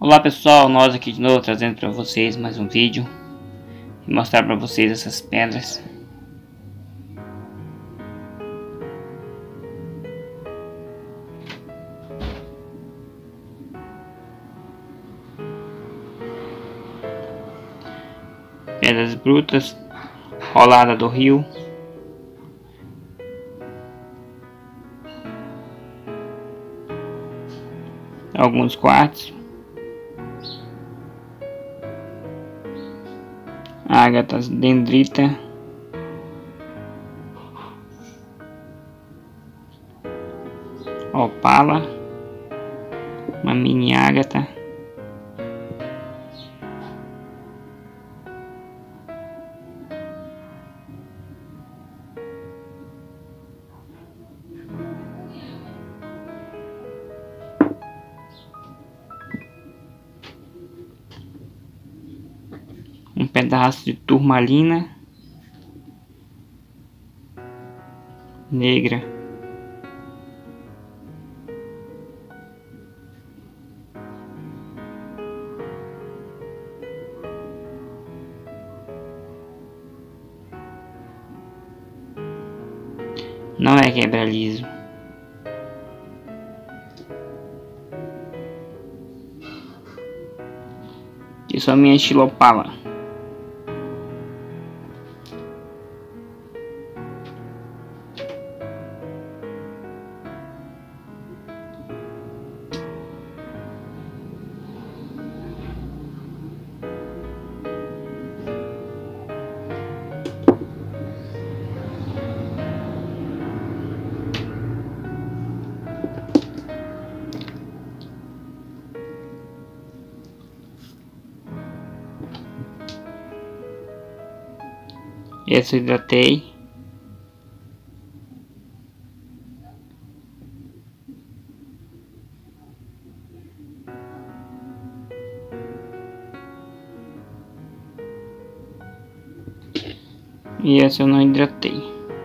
Olá pessoal, nós aqui de novo trazendo para vocês mais um vídeo e mostrar para vocês essas pedras. Pedras brutas, rolada do rio. Alguns quartos. Ágatas, dendrita. Opala. Uma mini ágata. Um pedaço de turmalina negra, não é quebra-liso. E somente xilopala. Esse eu hidratei. E essa eu não hidratei.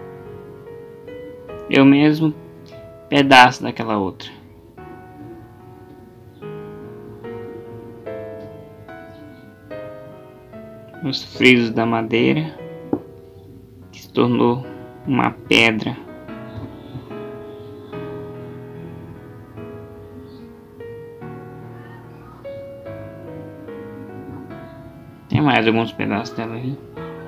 Eu mesmo pedaço daquela outra. Os frisos da madeira, que se tornou uma pedra. Tem mais alguns pedaços dela aí.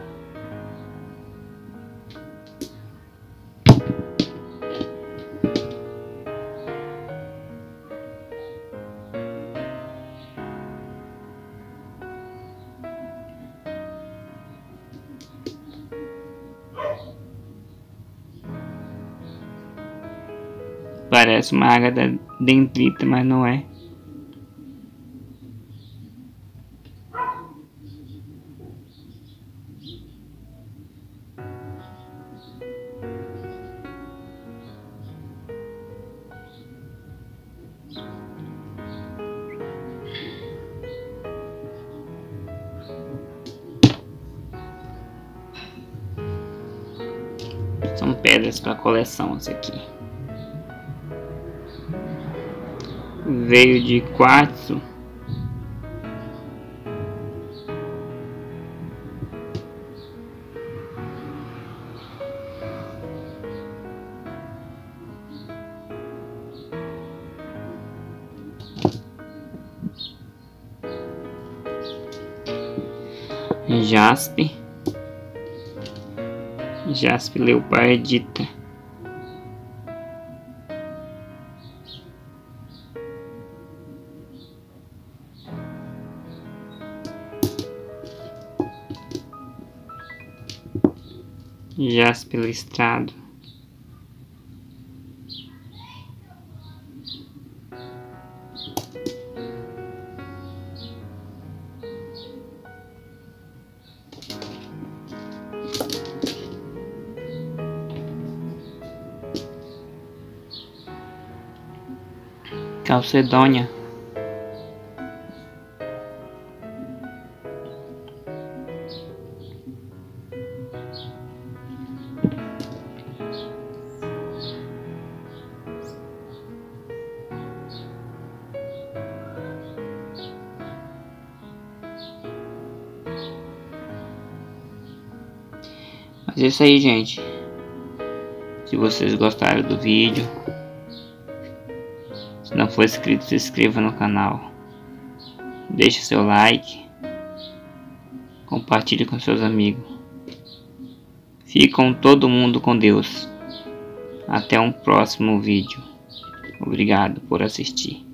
Parece uma ágata dendrita, mas não é. São pedras para coleção, esse aqui. Veio de quartzo. Jaspe. Jaspe leopardita. Jaspe listrado. Calcedônia. Mas é isso aí, gente. Se vocês gostaram do vídeo, se não for inscrito, se inscreva no canal. Deixe seu like. Compartilhe com seus amigos. Ficam todo mundo com Deus. Até um próximo vídeo. Obrigado por assistir.